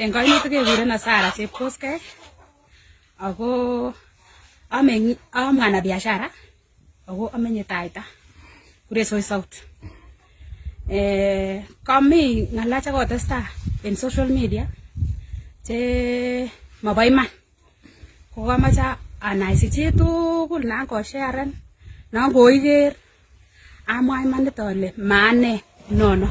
En kainutik kekurenon Sarah Chepkoskei ako mwanabiashara ako amenye Taita Kuresoi South. Kami ng'ala chekotestai en social media che mabo iman. Ko kamache anaisi chitugul nan kosharen nan koiker amwa imanit ale maane nono.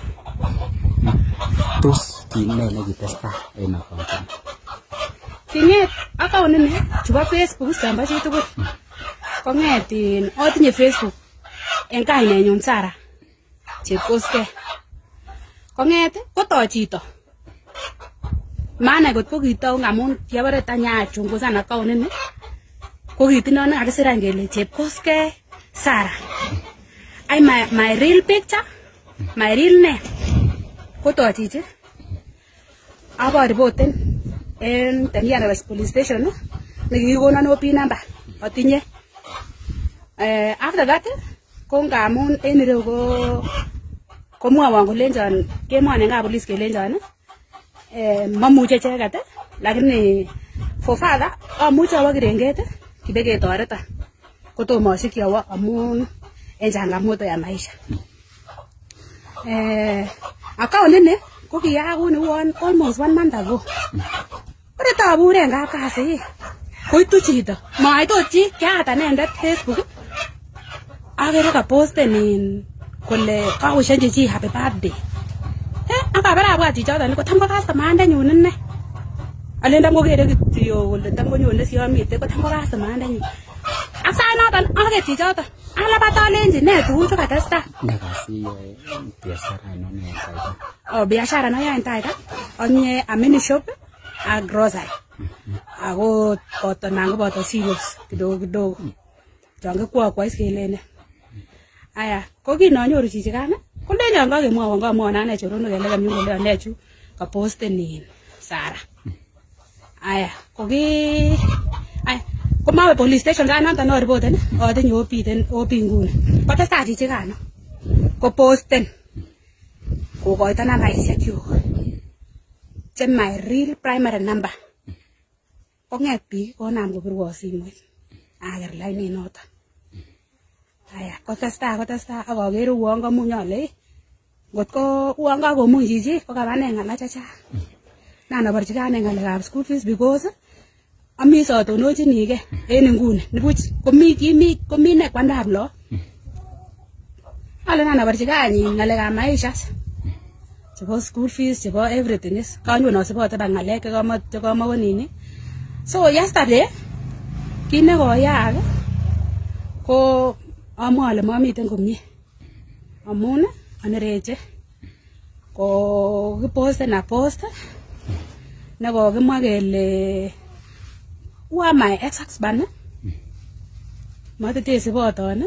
Tos kine nekitestai en account? Kinget account ini chebo Facebook samba chitugul. Kong'et atinye Facebook en kainenyun Sarah Chepkoskei. Kong'et kotoi chito. Maana kot ko kitau ngamun kiabare tanyachungusan account ini. Ko kitindoi kakisiran kele Chepkoskei Sarah. Ay my real picture, my real name. Kotoi chichi. Aba reporten en Teniana West Police Station nekikikonon OP number atinye. After that ko ngamun en ireu ko mwawon kolenjon kemwone nga police kelenjon mamuche icheket lakini for father amuche awo Kirenget kibeketoreton kotomo asikyi awo amun en changamoto ya maisha. Account ini ko kiyakuni almost 1 month ago. Ore tabure en kapkasi koitu chito mait ot chi kiat anendet Facebook akere ka posten in kole kakoshenji chi happy birthday. Akabara abwat chichoton ko tam ko customer ndenyun inne. Alen tam kokere kityo kole tam konyone siamite ko tam ko customer ndenyun. Ak sait noton aket chichoton alabat alenji ne tuguk chekatestai. Nekasi biashara ainon en Taita? Biashara noyoe en Taita onye a mini shop a grocery. Ako boto nan koboto cereals kidogo kidogo. Chon kikwokwais kelene. Aya, ko kinanyoru chichikan kolenjon kakemwowon kamwowon ane choronok kele kamnyu kole anechu kaposten in Sarah. Aya, komawe police station sait noton aripoten atinye OP nguni. Kotestai chichikan koposten kokoito nambaisiekyuk che my real primary number. Kong'et biik konam kopirwon simoit aker lainit noton. Aya, kotestai akakere uon kamuny ale ngotko uon kakomuny chichi kokabane ng'ala chechang. Nan aborchigei ane ng'alekab school fees because ami satonochinigei en inguni nibuch komi ne kwandab lo. Ale nan aborchigei ng'alekab maisha chebo school fees chebo everything is kanyon asibote ba ng'alek chekamakonini. So yesterday kit nekoyaak ko amwa ale mamiten komie amun anereche ko kiposten a post nekokimwa kele wa my ex husband matete siboton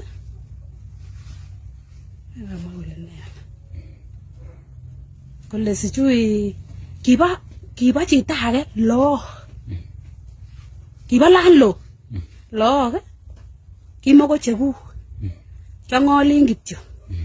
kole sijui kiba chito age lo kiba landlord lo kimoko chekuk kiang'olin kityo.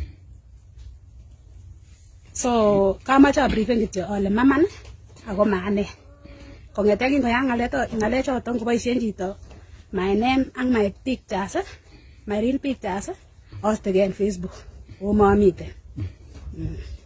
So kamache abriefen kityo ale maman ako maane. Kong'ete kingoyak ng'alechoton koboisien chito my name ak my pictures, my real pictures, astegei en Facebook. O mamiten.